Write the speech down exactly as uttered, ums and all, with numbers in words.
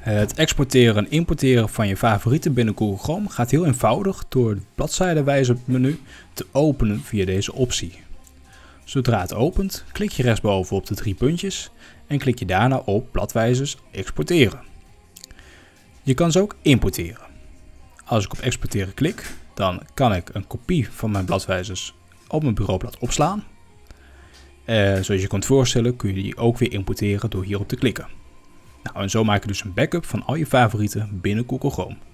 Het exporteren en importeren van je favorieten binnen Google Chrome gaat heel eenvoudig door het bladzijdewijzermenu te openen via deze optie. Zodra het opent, klik je rechtsboven op de drie puntjes en klik je daarna op bladwijzers exporteren. Je kan ze ook importeren. Als ik op exporteren klik, dan kan ik een kopie van mijn bladwijzers op mijn bureaublad opslaan. Uh, zoals je kunt voorstellen kun je die ook weer importeren door hierop te klikken. Nou, en zo maak je dus een backup van al je favorieten binnen Google Chrome.